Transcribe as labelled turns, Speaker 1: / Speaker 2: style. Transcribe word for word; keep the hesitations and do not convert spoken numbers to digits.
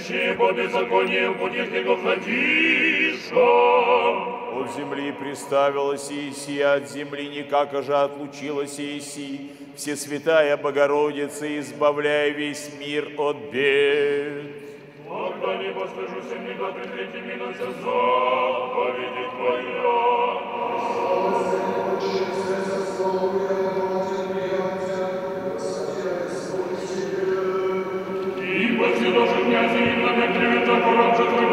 Speaker 1: ищи по беззаконию путях его ходиша.
Speaker 2: От земли приставилась Иси, от земли никак же отлучилась Иси. Всесвятая Богородица, избавляй весь мир от бед.
Speaker 1: Когда не послужусь им, никак презрите минуся заповеди Твоя. И после даже князя и навек клевета пораб же Твой